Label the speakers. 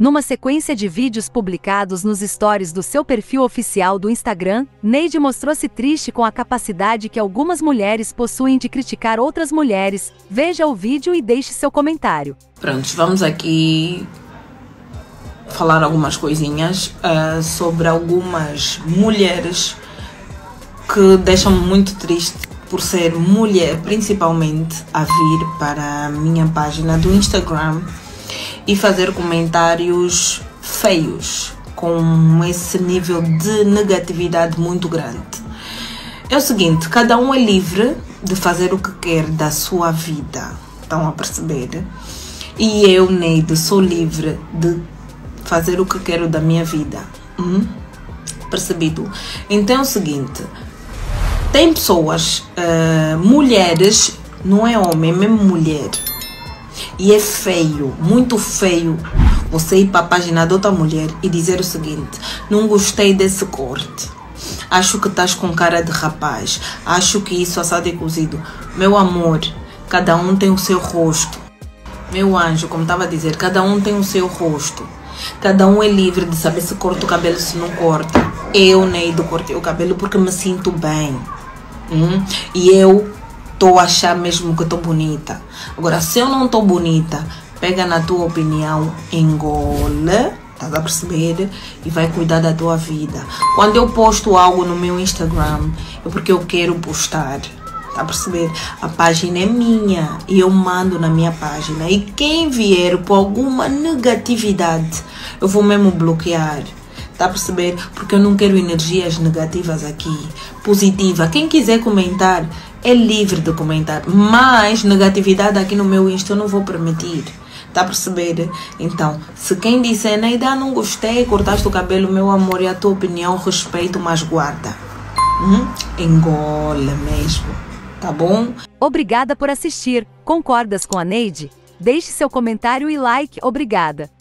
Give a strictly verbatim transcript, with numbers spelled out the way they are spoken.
Speaker 1: Numa sequência de vídeos publicados nos stories do seu perfil oficial do Instagram, Neide mostrou-se triste com a capacidade que algumas mulheres possuem de criticar outras mulheres. Veja o vídeo e deixe seu comentário.
Speaker 2: Pronto, vamos aqui falar algumas coisinhas uh, sobre algumas mulheres que deixam-me muito triste por ser mulher, principalmente a vir para a minha página do Instagram e fazer comentários feios, com esse nível de negatividade muito grande. É o seguinte, cada um é livre de fazer o que quer da sua vida, estão a perceber? E eu, Neide, sou livre de fazer o que quero da minha vida. Hum? Percebido? Então é o seguinte, tem pessoas, uh, mulheres, não é homem, é mesmo mulher, e é feio, muito feio, você ir para a página de outra mulher e dizer o seguinte: não gostei desse corte, acho que estás com cara de rapaz, acho que isso assado e cozido. Meu amor, cada um tem o seu rosto. Meu anjo, como estava a dizer, cada um tem o seu rosto. Cada um é livre de saber se corta o cabelo, se não corta. Eu, Neide, cortei o cabelo porque me sinto bem. Hum? E eu estou a achar mesmo que estou bonita. Agora, se eu não estou bonita, pega na tua opinião, engole, estás a perceber? E vai cuidar da tua vida. Quando eu posto algo no meu Instagram, é porque eu quero postar. Está a perceber? A página é minha e eu mando na minha página. E quem vier por alguma negatividade, eu vou mesmo bloquear. Está a perceber? Porque eu não quero energias negativas aqui. Positiva. Quem quiser comentar, é livre de comentar. Mas negatividade aqui no meu Insta eu não vou permitir. Está a perceber? Então, se quem disser, Neide, não gostei, cortaste o cabelo, meu amor, é a tua opinião, respeito, mas guarda. Hum? Engole mesmo. Tá bom?
Speaker 1: Obrigada por assistir. Concordas com a Neide? Deixe seu comentário e like. Obrigada.